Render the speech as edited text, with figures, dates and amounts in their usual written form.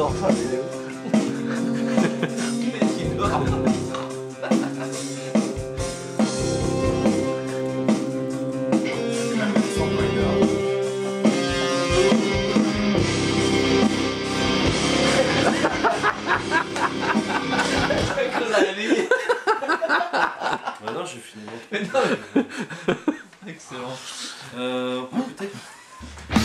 dort pas, mais il est où? Il dort. Bah non, j'ai fini. Mais non. Excellent. Peut-être.